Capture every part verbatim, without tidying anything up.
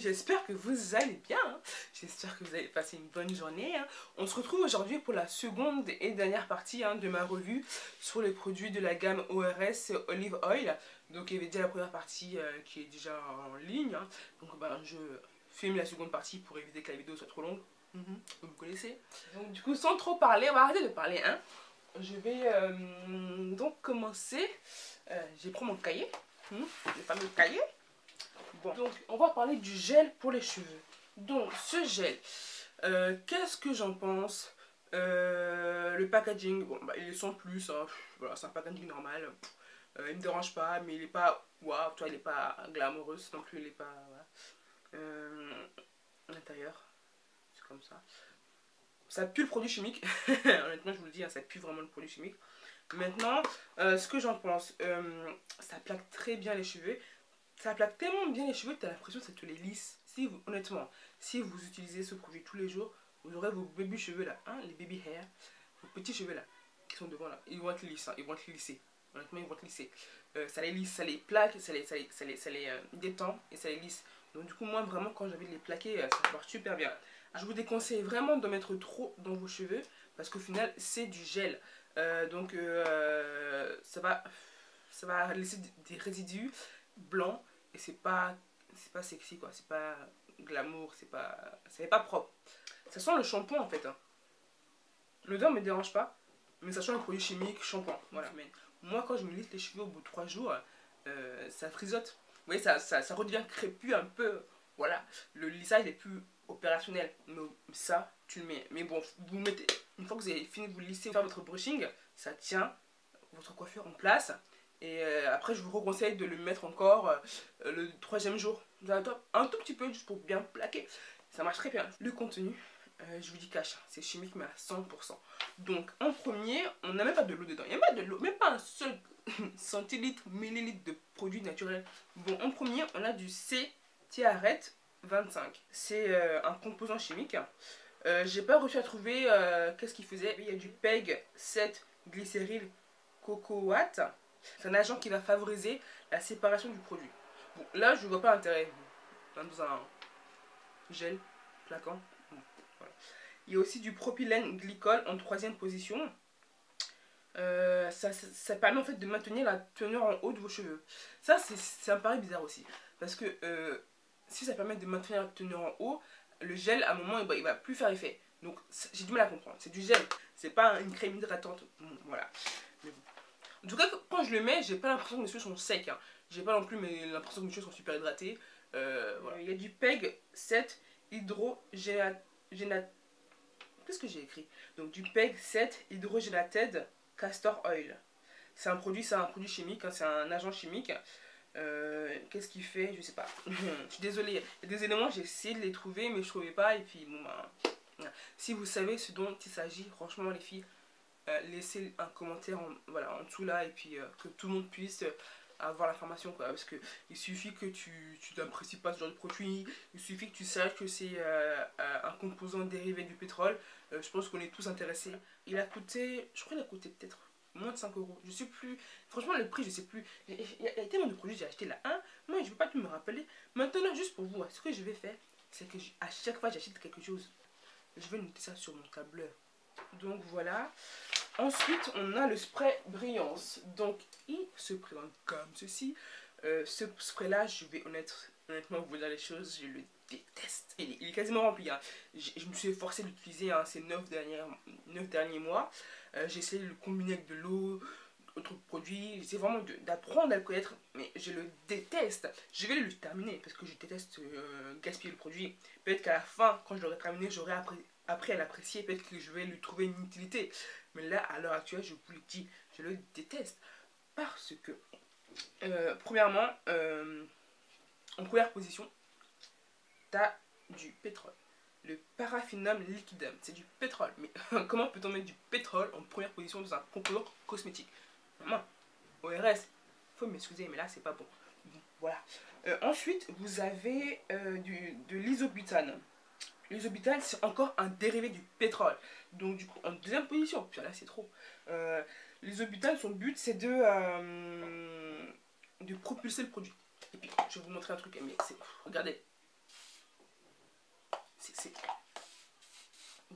j'espère que vous allez bien, hein. J'espère que vous allez passer une bonne journée, hein. On se retrouve aujourd'hui pour la seconde et dernière partie, hein, de ma revue sur les produits de la gamme O R S Olive Oil. Donc il y avait déjà la première partie euh, qui est déjà en ligne, hein. Donc ben, je filme la seconde partie pour éviter que la vidéo soit trop longue. Mm-hmm. Vous me connaissez. Donc du coup, sans trop parler, on va arrêter de parler, hein. Je vais euh, donc commencer. Euh, J'ai pris mon cahier, hmm, le fameux cahier. Bon, donc on va parler du gel pour les cheveux. Donc ce gel, euh, qu'est-ce que j'en pense? euh, Le packaging, bon, bah, il est sans plus, hein. Voilà, c'est un packaging normal. Euh, il me dérange pas, mais il est pas waouh, toi, il est pas glamoureux non plus, il est pas. Voilà. Euh, à l'intérieur, c'est comme ça. Ça pue le produit chimique. Honnêtement, je vous le dis, hein, ça pue vraiment le produit chimique. Maintenant, euh, ce que j'en pense, euh, ça plaque très bien les cheveux. Ça plaque tellement bien les cheveux que tu as l'impression que ça te les lisse. Si vous, honnêtement, si vous utilisez ce produit tous les jours, vous aurez vos baby cheveux là, hein, les baby hair, vos petits cheveux là, qui sont devant là, ils vont être lisses, hein, ils vont être lissés. Honnêtement, ils vont être lissés. Euh, ça les lisse, ça les plaque, ça les, ça les, ça les, ça les euh, détend et ça les lisse. Donc du coup, moi vraiment, quand j'ai envie de les plaquer, euh, ça marche super bien. Je vous déconseille vraiment de mettre trop dans vos cheveux parce qu'au final, c'est du gel. Euh, donc euh, ça va, ça va laisser des résidus blancs. Et c'est pas c'est pas sexy quoi, c'est pas glamour, c'est pas c'est pas propre. Ça sent le shampoing en fait, hein. L'odeur me dérange pas, mais ça sent le produit chimique shampoing. Voilà. Moi quand je me lisse les cheveux au bout de trois jours, euh, ça frisote. Vous voyez, ça, ça, ça redevient crépus un peu. Voilà, le lissage est plus opérationnel. Mais ça, tu le mets. Mais bon, vous mettez, une fois que vous avez fini de vous lisser, faire votre brushing, ça tient votre coiffure en place. Et euh, après, je vous reconseille de le mettre encore euh, le troisième jour. Un tout petit peu, juste pour bien plaquer. Ça marche très bien. Le contenu, euh, je vous dis cash, c'est chimique, mais à cent pour cent. Donc, en premier, on n'a même pas de l'eau dedans. Il n'y a pas de l'eau, même pas un seul centilitre, millilitre de produit naturel. Bon, en premier, on a du C-Tiaret vingt-cinq. C'est euh, un composant chimique. Euh, J'ai pas réussi à trouver euh, qu'est-ce qu'il faisait. Il y a du P E G sept glycéryl cocoate. C'est un agent qui va favoriser la séparation du produit. Bon, là, je ne vois pas l'intérêt. Dans un gel plaquant. Bon, voilà. Il y a aussi du propylène glycol en troisième position. Euh, ça, ça, ça permet en fait de maintenir la teneur en haut de vos cheveux. Ça, ça me paraît bizarre aussi. Parce que euh, si ça permet de maintenir la teneur en haut, le gel, à un moment, il va, il va plus faire effet. Donc, j'ai du mal à comprendre. C'est du gel. C'est pas une crème hydratante. Bon, voilà. Mais bon. En tout cas, quand je le mets, j'ai pas l'impression que mes cheveux sont secs, hein. J'ai pas non plus l'impression que mes cheveux sont super hydratés. Euh, voilà. Il y a du P E G sept hydrogénat... Qu'est-ce que j'ai écrit? Donc du P E G sept hydrogénated castor oil. C'est un produit, c'est un produit chimique, hein, c'est un agent chimique. Euh, Qu'est-ce qu'il fait? Je sais pas. Je suis désolée. Il y a des éléments, j'ai essayé de les trouver, mais je trouvais pas. Et puis, bon, ben, si vous savez ce dont il s'agit, franchement, les filles, Euh, laissez un commentaire en, voilà, en dessous là et puis euh, que tout le monde puisse euh, avoir l'information quoi, parce que il suffit que tu, tu n'apprécies pas ce genre de produit, il suffit que tu saches que c'est euh, euh, un composant dérivé du pétrole. Euh, je pense qu'on est tous intéressés. Il a coûté, je crois qu'il a coûté peut-être moins de cinq euros, je sais plus, franchement le prix je sais plus, il y a, il y a tellement de produits j'ai acheté là, hein, moi je ne veux pas tout me rappeler. Maintenant juste pour vous, ce que je vais faire, c'est que à chaque fois j'achète quelque chose, je vais noter ça sur mon tableur. Donc voilà. Ensuite, on a le spray Brillance. Donc, il se présente comme ceci. Euh, ce spray-là, je vais honnête, honnêtement vous dire les choses, je le déteste. Il est, il est quasiment rempli, hein. Je me suis efforcé d'utiliser hein, ces neuf derniers mois. Euh, j'ai essayé de le combiner avec de l'eau, d'autres produits. J'essaie vraiment d'apprendre à le connaître, mais je le déteste. Je vais le terminer parce que je déteste euh, gaspiller le produit. Peut-être qu'à la fin, quand je l'aurai terminé, j'aurai appris, appris à l'apprécier. Peut-être que je vais lui trouver une utilité. Mais là, à l'heure actuelle, je vous le dis, je le déteste. Parce que, euh, premièrement, euh, en première position, tu as du pétrole. Le paraffinum liquidum, c'est du pétrole. Mais comment peut-on mettre du pétrole en première position dans un composant cosmétique? Maman, O R S, faut m'excuser, mais là, c'est pas bon. Voilà. Euh, ensuite, vous avez euh, du, de l'isobutane. L'isobutane, c'est encore un dérivé du pétrole. Donc, du coup, en deuxième position. Puis là, c'est trop. Euh, L'isobutane, son but, c'est de, euh, de propulser le produit. Et puis, je vais vous montrer un truc. Mais c'est... Regardez.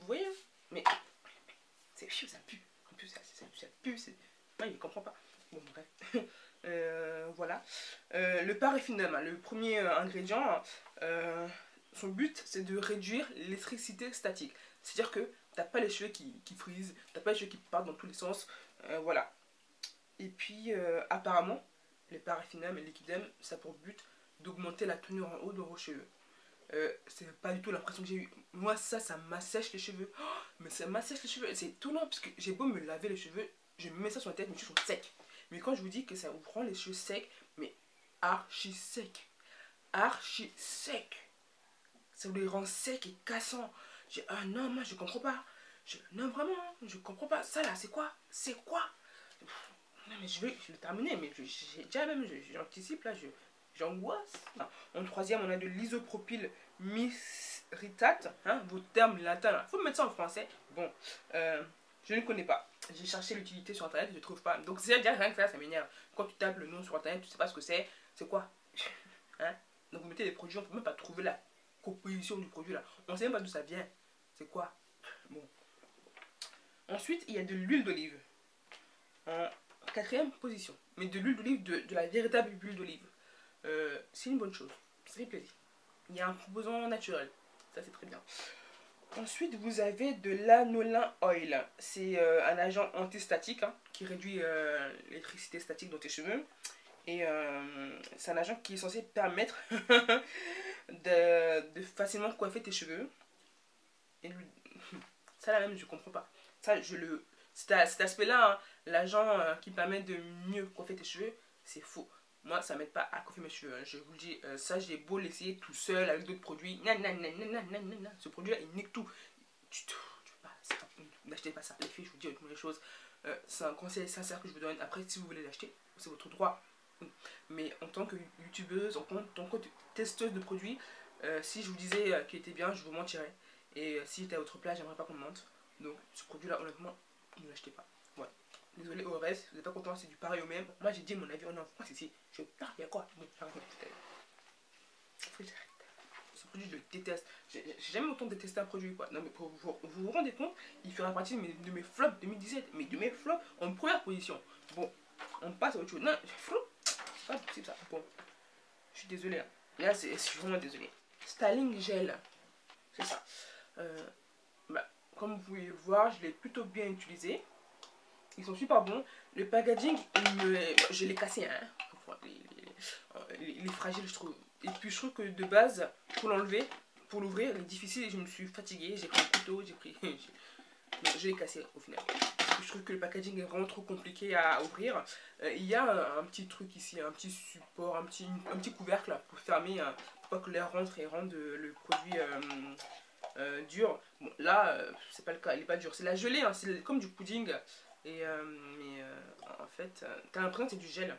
voyez, mais c'est chiant, ça pue. En plus, ça, ça, ça pue. Ouais, il ne comprend pas. Bon, bref. euh, voilà. Euh, le paraffinum, le premier euh, ingrédient, euh, son but, c'est de réduire l'électricité statique. C'est-à-dire que t'as pas les cheveux qui, qui frisent, t'as pas les cheveux qui partent dans tous les sens. Euh, voilà. Et puis, euh, apparemment, le paraffinum et le liquidum, ça a pour but d'augmenter la tenue en haut de vos cheveux. Euh, c'est pas du tout l'impression que j'ai eu. Moi, ça, ça m'assèche les cheveux. Oh, mais ça m'assèche les cheveux. C'est étonnant parce que j'ai beau me laver les cheveux, je me mets ça sur la tête, mes cheveux sont secs. Mais quand je vous dis que ça vous rend les cheveux secs, mais archi secs. Archi secs. Ça vous les rend secs et cassants. J'ai ah non, moi je comprends pas. Je, non, vraiment, je comprends pas. Ça là, c'est quoi? C'est quoi? Non, mais je vais, je vais terminer, mais j'ai déjà même, j'anticipe là, je. J'angoisse. En troisième, on a de l'isopropyl mithritate. Hein, vos termes latins. Il faut mettre ça en français. Bon, euh, je ne connais pas. J'ai cherché l'utilité sur internet, je ne trouve pas. Donc, c'est déjà rien que ça, ça m'énerve. Quand tu tapes le nom sur internet, tu ne sais pas ce que c'est. C'est quoi? Hein? Donc, vous mettez des produits, on ne peut même pas trouver la composition du produit là. On ne sait même pas d'où ça vient. C'est quoi? Bon. Ensuite, il y a de l'huile d'olive. En quatrième position. Mais de l'huile d'olive, de, de la véritable huile d'olive. Euh, c'est une bonne chose, ça fait plaisir. Il y a un composant naturel, ça c'est très bien. Ensuite, vous avez de l'anolin oil. C'est euh, un agent antistatique hein, qui réduit euh, l'électricité statique dans tes cheveux. Et euh, c'est un agent qui est censé permettre de, de facilement coiffer tes cheveux. Et lui, ça là même, je comprends pas. Ça, je le, cet aspect-là, hein, l'agent euh, qui permet de mieux coiffer tes cheveux, c'est faux. Moi, ça m'aide pas à coiffer mes cheveux. Hein. Je vous le dis, euh, ça, j'ai beau l'essayer tout seul avec d'autres produits. Nan, nan, nan, nan, nan, nan, nan. Ce produit-là, il nique tout. Tu, tu, n'achetez pas ça. Les filles, je vous dis honnêtement les choses. Euh, c'est un conseil sincère que je vous donne. Après, si vous voulez l'acheter, c'est votre droit. Mais en tant que youtubeuse, en tant que testeuse de produits, euh, si je vous disais euh, qu'il était bien, je vous mentirais. Et euh, si j'étais à votre place, j'aimerais pas qu'on me mente. Donc, ce produit-là, honnêtement, ne l'achetez pas. Voilà. Désolé au reste, vous n'êtes pas content, c'est du pareil au même. Moi j'ai dit mon avis en France ici. Je parle, il y a quoi? Bon, j'arrête. Ce produit, je le déteste. J'ai jamais autant détesté un produit quoi. Non mais pour vous vous, vous rendez compte, il fera partie de mes, de mes flops deux mille dix-sept. Mais de mes flops en première position. Bon, on passe à autre chose. Non, flop, c'est pas possible ça. Bon, je suis désolé. Hein. Là, je suis vraiment désolé. Styling gel, c'est ça. Euh, bah, comme vous pouvez le voir, je l'ai plutôt bien utilisé. Ils sont super bons. Le packaging, il me... je l'ai cassé. Hein. Il, il, il est fragile, je trouve. Et puis, je trouve que de base, pour l'enlever, pour l'ouvrir, il est difficile. Et je me suis fatiguée. J'ai pris un couteau, j'ai pris. Je l'ai cassé au final. Je trouve que le packaging est vraiment trop compliqué à ouvrir. Euh, il y a un, un petit truc ici, un petit support, un petit, un petit couvercle pour fermer, hein, pour pas que l'air rentre et rende le produit euh, euh, dur. Bon, là, euh, c'est pas le cas, il est pas dur. C'est la gelée, hein, c'est comme du pudding. Et euh, mais euh, en fait, euh, t'as l'impression que c'est du gel.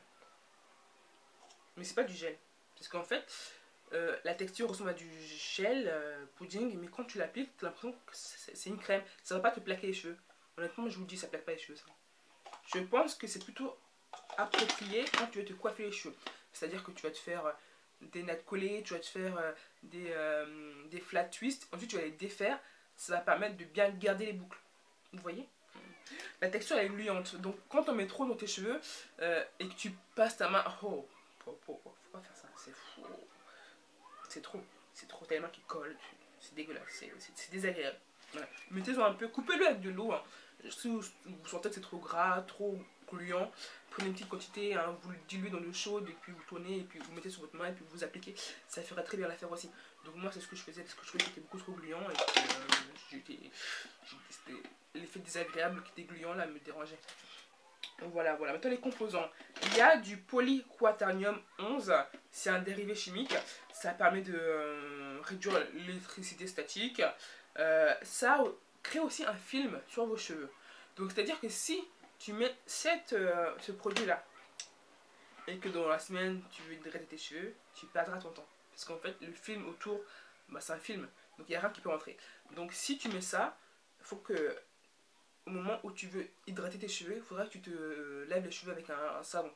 Mais c'est pas du gel. Parce qu'en fait, euh, la texture ressemble à du gel euh, pudding, mais quand tu l'appliques, t'as l'impression que c'est une crème. Ça va pas te plaquer les cheveux. Honnêtement, je vous le dis, ça plaque pas les cheveux, ça. Je pense que c'est plutôt approprié quand tu veux te coiffer les cheveux. C'est-à-dire que tu vas te faire des nattes collées, tu vas te faire euh, des, euh, des flat twists. Ensuite, tu vas les défaire. Ça va permettre de bien garder les boucles. Vous voyez ? La texture elle est gluante, donc quand on met trop dans tes cheveux euh, et que tu passes ta main, oh, oh, oh, oh faut pas faire ça, c'est fou, c'est trop, c'est trop tellement qu'il colle, c'est dégueulasse, c'est désagréable. Voilà. Mettez-en un peu, coupez-le avec de l'eau, hein. Si vous, vous sentez que c'est trop gras, trop gluant, prenez une petite quantité, hein, vous le diluez dans l'eau chaude et puis vous tournez et puis vous mettez sur votre main et puis vous appliquez, ça fera très bien l'affaire aussi. Donc moi c'est ce que je faisais parce que je trouvais que c'était beaucoup trop gluant et puis euh, j'étais l'effet désagréable qui était gluant là me dérangeait. Donc voilà, voilà. Maintenant les composants. Il y a du polyquaternium onze, c'est un dérivé chimique. Ça permet de euh, réduire l'électricité statique. Euh, ça crée aussi un film sur vos cheveux. Donc c'est à dire que si tu mets cette, euh, ce produit là et que dans la semaine tu veux hydrater tes cheveux, tu perdras ton temps. Parce qu'en fait le film autour, bah, c'est un film. Donc il n'y a rien qui peut rentrer. Donc si tu mets ça, il faut que au moment où tu veux hydrater tes cheveux, il faudra que tu te lèves les cheveux avec un, un savon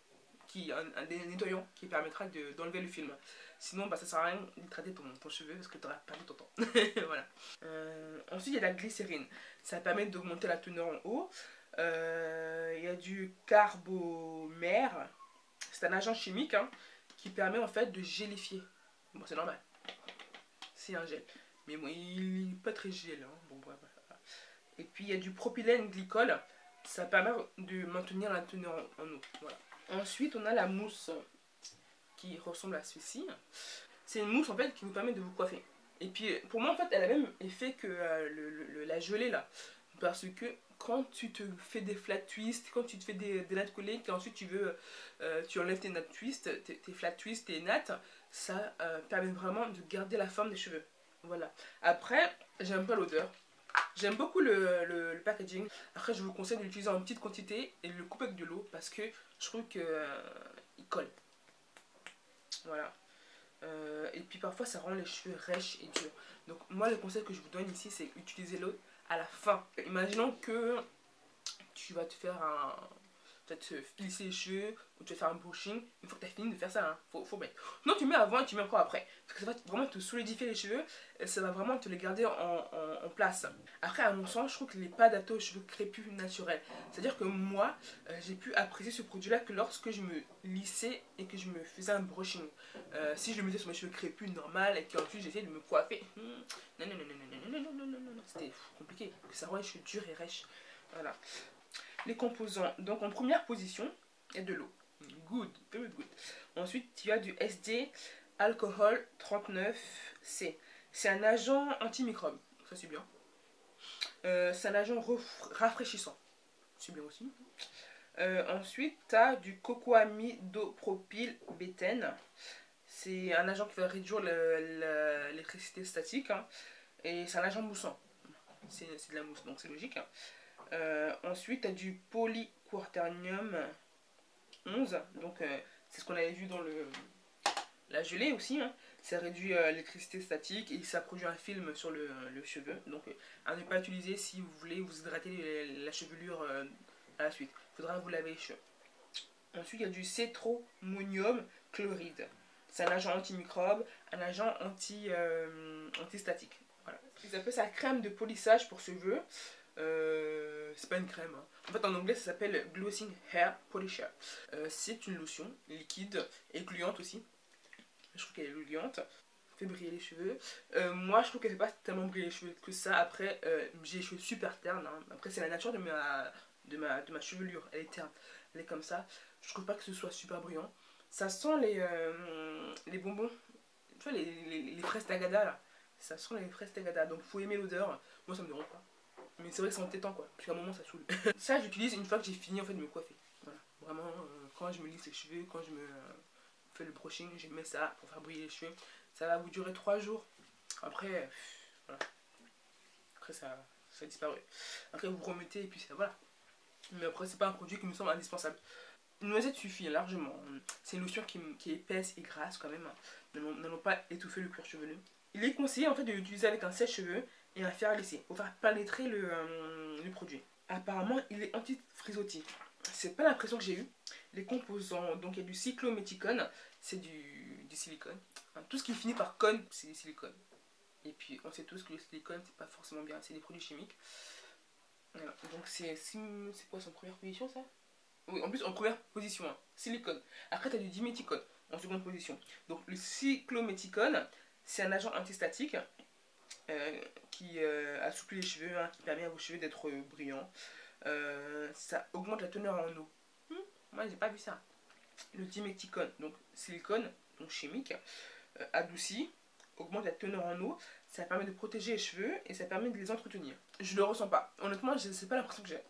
qui, un, un nettoyant qui permettra d'enlever de, le film. Sinon, bah, ça sert à rien de traiter ton, ton cheveu parce que tu auras perdu ton temps. Voilà. Euh, ensuite, il y a la glycérine. Ça permet d'augmenter la teneur en eau. Euh, il y a du carbomère. C'est un agent chimique hein, qui permet en fait de gélifier. Bon, c'est normal. C'est un gel. Mais bon, il n'est pas très gel. Hein. Bon, bref. Et puis, il y a du propylène glycol. Ça permet de maintenir la teneur en, en eau. Voilà. Ensuite, on a la mousse qui ressemble à ceci. C'est une mousse en fait qui vous permet de vous coiffer. Et puis pour moi en fait elle a même effet que euh, le, le, la gelée là. Parce que quand tu te fais des flat twists, quand tu te fais des, des nattes collées, et ensuite tu veux, euh, tu enlèves tes nattes twists, tes, tes flat twists, tes nattes, ça euh, permet vraiment de garder la forme des cheveux. Voilà. Après, j'aime pas l'odeur. J'aime beaucoup le, le, le packaging. Après, je vous conseille de l'utiliser en petite quantité et de le couper avec de l'eau parce que je trouve qu'il euh, colle. Voilà. Euh, et puis parfois ça rend les cheveux rêches et durs. Donc moi le conseil que je vous donne ici c'est utiliser l'eau à la fin. Imaginons que tu vas te faire un... Tu vas te lisser les cheveux ou tu vas faire un brushing. Une fois que tu as fini de faire ça, hein, faut, faut mettre. Non, tu mets avant et tu mets encore après. Parce que ça va vraiment te solidifier les cheveux et ça va vraiment te les garder en, en, en place. Après, à mon sens, je trouve qu'il n'est pas adapté aux cheveux crépus naturels. C'est-à-dire que moi, euh, j'ai pu apprécier ce produit-là que lorsque je me lissais et que je me faisais un brushing. Euh, si je le mettais sur mes cheveux crépus normal et qu'ensuite j'essayais de me coiffer. Hmm, non, non, non, non, non, non, non, non, non, non, non. C'était compliqué. Que ça rend les cheveux durs et rêches. Voilà. Les composants. Donc en première position, il y a de l'eau. Good, very good. Ensuite, il y a du S D alcool trente-neuf C. C'est un agent antimicrobe. Ça c'est bien. Euh, c'est un agent rafraîchissant. C'est bien aussi. Euh, ensuite, tu as du cocoamidopropylbétène. C'est un agent qui va réduire l'électricité statique. Hein, et c'est un agent moussant. C'est de la mousse, donc c'est logique. Hein. Euh, ensuite, tu as du polyquaternium onze. Donc, euh, c'est ce qu'on avait vu dans le, la gelée aussi. Hein. Ça réduit euh, l'électricité statique et ça produit un film sur le, le cheveu. Donc, euh, à ne pas utiliser si vous voulez vous hydrater les, la chevelure euh, à la suite. Il faudra vous laver les cheveux. Ensuite, il y a du cétromonium chloride. C'est un agent antimicrobe, un agent anti, euh, antistatique. Voilà. Ils appellent ça crème de polissage pour cheveux. Euh, c'est pas une crème. Hein. En fait, en anglais, ça s'appelle Glossing Hair Polisher. Euh, c'est une lotion liquide et gluante aussi. Je trouve qu'elle est gluante. Fait briller les cheveux. Euh, moi, je trouve qu'elle fait pas tellement briller les cheveux que ça. Après, euh, j'ai les cheveux super ternes. Hein. Après, c'est la nature de ma, de, ma, de ma chevelure. Elle est terne. Elle est comme ça. Je trouve pas que ce soit super brillant. Ça sent les, euh, les bonbons. Tu vois, les, les, les fraises tagada là. Ça sent les fraises tagada. Donc, faut aimer l'odeur. Moi, ça me dérange pas. Mais c'est vrai que c'est entêtant quoi, parce qu'à un moment ça saoule. Ça j'utilise une fois que j'ai fini en fait de me coiffer. Voilà, vraiment euh, quand je me lisse les cheveux, quand je me euh, fais le brushing, je mets ça pour faire briller les cheveux. Ça va vous durer trois jours. Après, pff, voilà. Après ça, ça a disparu. Après vous remettez et puis ça voilà. Mais après c'est pas un produit qui me semble indispensable. Une noisette suffit largement. C'est une lotion qui, qui est épaisse et grasse quand même. N'allons pas étouffer le cuir chevelu. Il est conseillé en fait de l'utiliser avec un sèche-cheveux et un fer à lisser pour faire pénétrer le, euh, le produit. Apparemment, il est anti-frisottis. C'est pas l'impression que j'ai eue. Les composants, donc il y a du cyclométicone, c'est du, du silicone. Enfin, tout ce qui finit par con, c'est du silicone. Et puis on sait tous que le silicone, c'est pas forcément bien, c'est des produits chimiques. Voilà. Donc c'est quoi, c'est en première position ça? Oui, en plus en première position, hein, silicone. Après tu as du diméthicone en seconde position. Donc le cyclométicone, c'est un agent antistatique. Euh, qui euh, assouplit les cheveux, hein, qui permet à vos cheveux d'être euh, brillants. Euh, ça augmente la teneur en eau. Hmm, moi, j'ai pas vu ça. Le diméthicone, donc silicone, donc chimique, euh, adouci, augmente la teneur en eau. Ça permet de protéger les cheveux et ça permet de les entretenir. Je le ressens pas. Honnêtement, je sais pas l'impression que j'ai.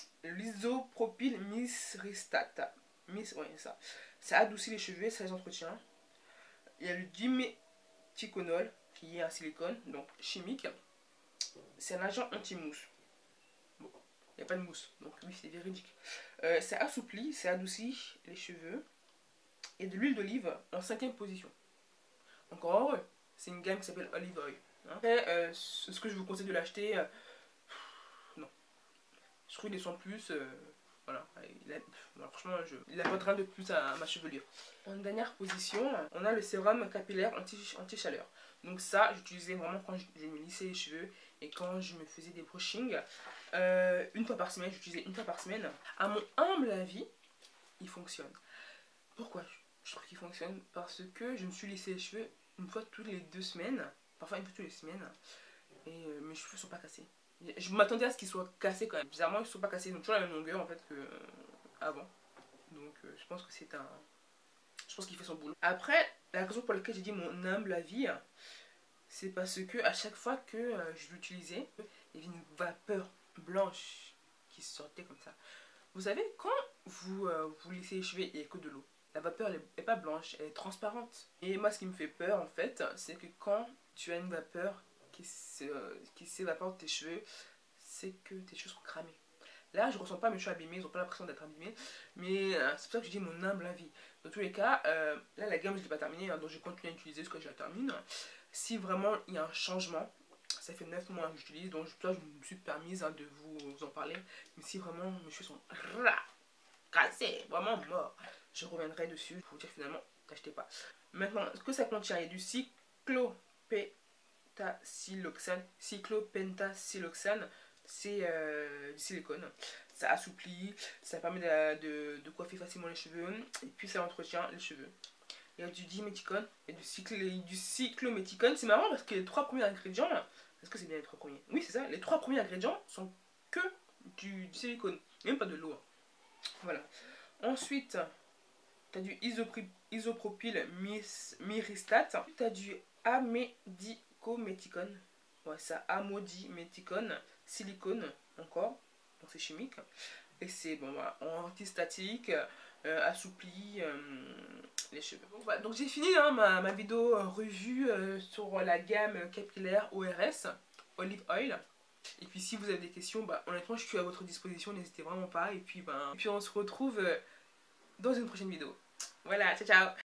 L'isopropyl myricate. Mis, ouais, ça. Ça adoucit les cheveux, ça les entretient. Il y a le diméthiconol, qui est un silicone, donc chimique. C'est un agent anti-mousse. Bon, il n'y a pas de mousse, donc lui c'est véridique. Euh, ça assouplit, ça adoucit les cheveux. Et de l'huile d'olive en cinquième position. Encore heureux, c'est une gamme qui s'appelle Olive Oil. Après, euh, ce que je vous conseille de l'acheter, euh, non. Je trouve des sans plus, euh, voilà. voilà, il a, bon, franchement, je, il apporte rien de plus à, à ma chevelure. En dernière position, on a le sérum capillaire anti-chaleur. Donc ça, j'utilisais vraiment quand je, je me lissais les cheveux et quand je me faisais des brushings. Euh, une fois par semaine, j'utilisais une fois par semaine. À mon humble avis, il fonctionne. Pourquoi je trouve qu'il fonctionne? Parce que je me suis lissé les cheveux une fois toutes les deux semaines, parfois une fois toutes les semaines, et euh, mes cheveux sont pas cassés. Je m'attendais à ce qu'ils soient cassés quand même. Bizarrement, ils sont pas cassés, ils ont toujours la même longueur en fait que euh, avant. Donc euh, je pense que c'est un... Je pense qu'il fait son boulot. Après, la raison pour laquelle j'ai dit mon humble avis, c'est parce que à chaque fois que euh, je l'utilisais, il y avait une vapeur blanche qui sortait comme ça. Vous savez, quand vous, euh, vous lissez les cheveux, il n'y a que de l'eau. La vapeur, elle n'est pas blanche, elle est transparente. Et moi, ce qui me fait peur, en fait, c'est que quand tu as une vapeur qui s'évapore de tes cheveux, c'est que tes cheveux sont cramés. Là, je ressens pas mes cheveux abîmés, ils n'ont pas l'impression d'être abîmés. Mais euh, c'est pour ça que je dis mon humble avis. Dans tous les cas, euh, là, la gamme, je ne l'ai pas terminée, hein, donc je continue à utiliser jusqu'à ce que je la termine. Si vraiment il y a un changement, ça fait neuf mois que j'utilise, donc là, je me suis permise hein, de vous en parler. Mais si vraiment mes cheveux sont cassés, vraiment morts, je reviendrai dessus pour vous dire finalement, n'achetez pas. Maintenant, ce que ça contient, il y a du cyclopentasiloxane. Cyclopentasiloxane, c'est euh, du silicone. Ça assouplit, ça permet de, de, de coiffer facilement les cheveux et puis ça entretient les cheveux. Il y a du diméthicone et du, cycl du cyclométhicone. C'est marrant parce que les trois premiers ingrédients, est-ce que c'est bien les trois premiers? Oui, c'est ça, les trois premiers ingrédients sont que du, du silicone, même pas de l'eau. Voilà. Ensuite, tu as du isopropyl myristate. Tu as du amédicométhicone. Ouais, ça, amodiméthicone, silicone encore. Donc c'est chimique. Et c'est bon, voilà, antistatique, euh, assoupli euh, les cheveux. Bon, voilà, donc j'ai fini hein, ma, ma vidéo euh, revue euh, sur la gamme capillaire O R S, Olive Oil. Et puis si vous avez des questions, bah, honnêtement je suis à votre disposition, n'hésitez vraiment pas. Et puis, bah, et puis on se retrouve euh, dans une prochaine vidéo. Voilà, ciao ciao.